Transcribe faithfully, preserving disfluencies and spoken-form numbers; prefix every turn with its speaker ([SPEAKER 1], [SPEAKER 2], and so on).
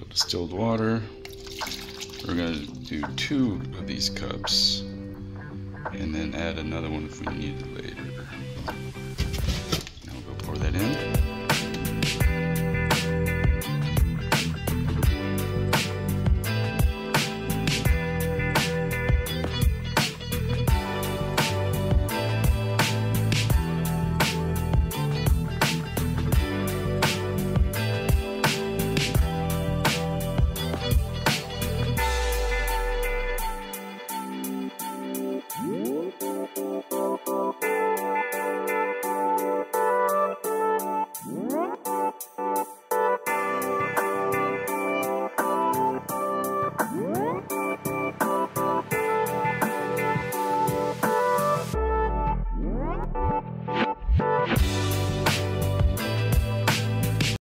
[SPEAKER 1] So distilled water. We're going to do two of these cups and then add another one if we need it later.